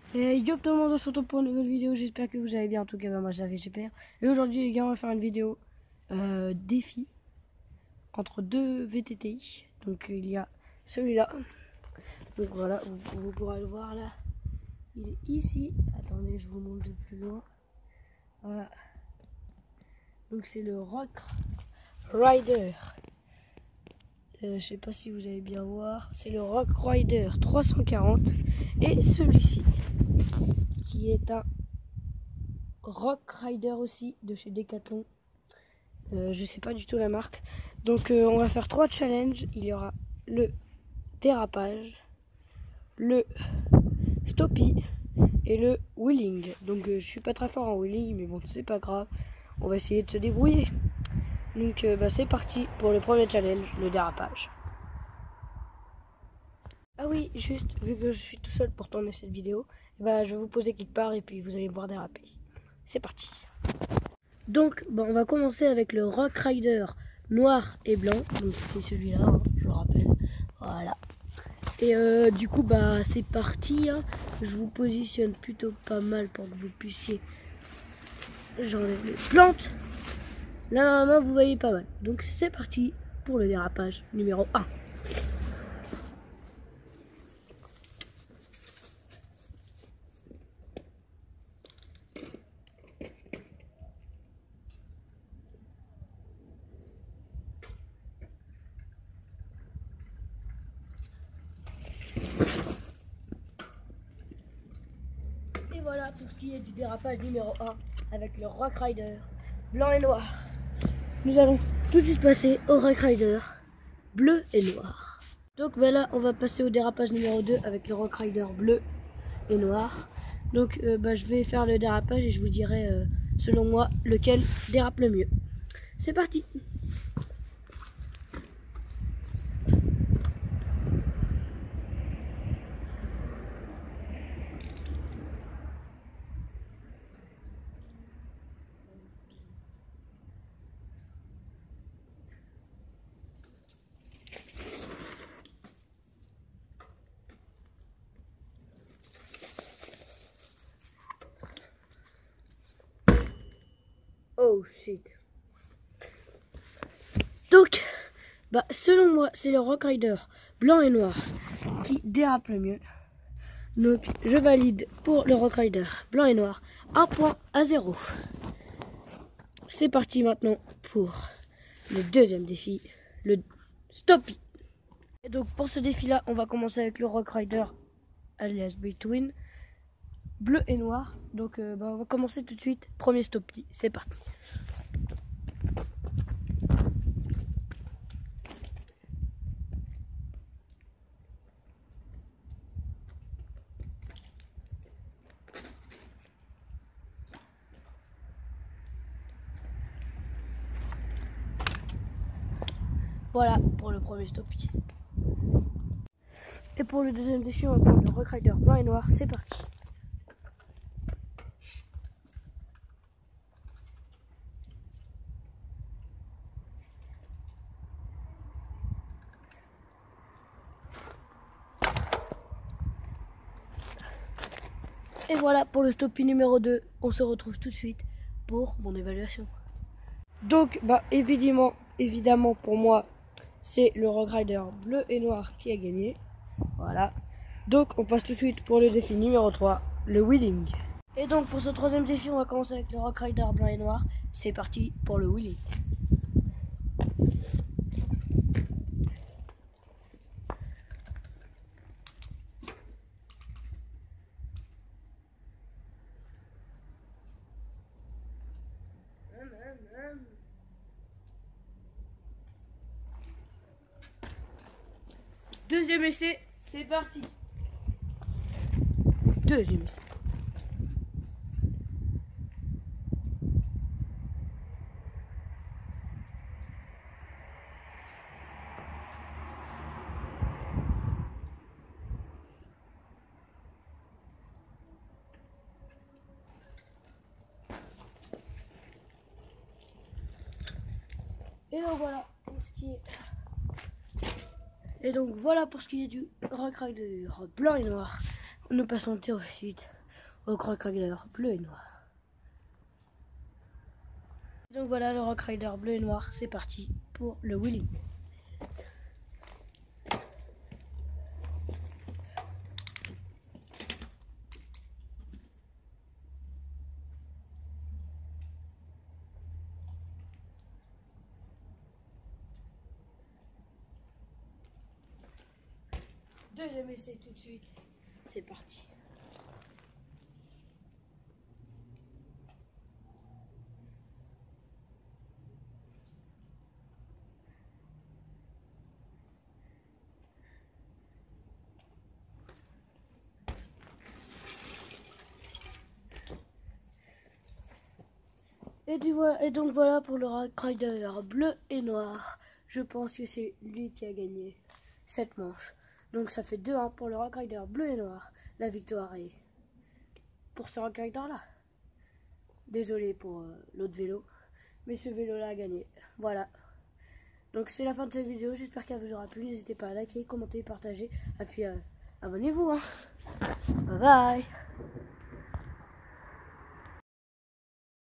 Et yo tout le monde, on se retrouve pour une nouvelle vidéo, j'espère que vous allez bien, en tout cas moi ça fait super. Et aujourd'hui les gars, on va faire une vidéo défi entre deux VTTI. Donc il y a celui-là, donc voilà, vous pourrez le voir là, il est ici. Attendez, je vous montre de plus loin. Voilà, donc c'est le Rock Rider. Je sais pas si vous allez bien voir, c'est le Rock Rider 340. Et celui-ci qui est un Rock Rider aussi de chez Decathlon. Je sais pas du tout la marque. Donc on va faire 3 challenges. Il y aura le dérapage, le stoppie et le wheeling. Donc je suis pas très fort en wheeling, mais bon c'est pas grave. On va essayer de se débrouiller. Donc c'est parti pour le premier challenge, le dérapage. Ah oui, juste, vu que je suis tout seul pour tourner cette vidéo, je vais vous poser quelque part et puis vous allez me voir déraper. C'est parti. Donc, on va commencer avec le Rock Rider noir et blanc. Donc, c'est celui-là, hein, je vous rappelle. Voilà. Et du coup, c'est parti. Hein. Je vous positionne plutôt pas mal pour que vous puissiez. J'enlève les plantes. Là, normalement, vous voyez pas mal. Donc, c'est parti pour le dérapage numéro 1. Et voilà pour ce qui est du dérapage numéro 1 avec le Rock Rider blanc et noir. Nous allons tout de suite passer au Rock Rider bleu et noir. Donc là on va passer au dérapage numéro 2 avec le Rock Rider bleu et noir. Donc je vais faire le dérapage et je vous dirai selon moi lequel dérape le mieux. C'est parti. Oh shit. Donc, selon moi, c'est le Rock Rider blanc et noir qui dérape le mieux. Donc, je valide pour le Rock Rider blanc et noir 1 point à 0. C'est parti maintenant pour le deuxième défi, le stoppie. Et donc, pour ce défi-là, on va commencer avec le Rock Rider alias Between bleu et noir. Donc, on va commencer tout de suite. Premier stoppie, c'est parti. Voilà pour le premier stoppie. Et pour le deuxième défi, on va prendre le Rock Rider blanc et noir. C'est parti. Et voilà pour le stoppie numéro 2. On se retrouve tout de suite pour mon évaluation. Donc, évidemment pour moi, c'est le Rock Rider bleu et noir qui a gagné. Voilà. Donc, on passe tout de suite pour le défi numéro 3, le wheeling. Et donc, pour ce troisième défi, on va commencer avec le Rock Rider blanc et noir. C'est parti pour le wheeling. Deuxième essai, c'est parti. Deuxième essai. Et donc voilà pour ce qui est. Et donc voilà pour ce qui est du Rock Rider blanc et noir. Nous passons au suite au Rock Rider bleu et noir. Donc voilà le Rock Rider bleu et noir, c'est parti pour le wheeling. Deuxième essai tout de suite, c'est parti. Et donc voilà pour le Rock Rider bleu et noir. Je pense que c'est lui qui a gagné cette manche. Donc ça fait 2-1 pour le Rock Rider bleu et noir. La victoire est pour ce Rock Rider là. Désolé pour l'autre vélo, mais ce vélo là a gagné. Voilà. Donc c'est la fin de cette vidéo. J'espère qu'elle vous aura plu. N'hésitez pas à liker, commenter, partager. Et puis abonnez-vous. Bye bye.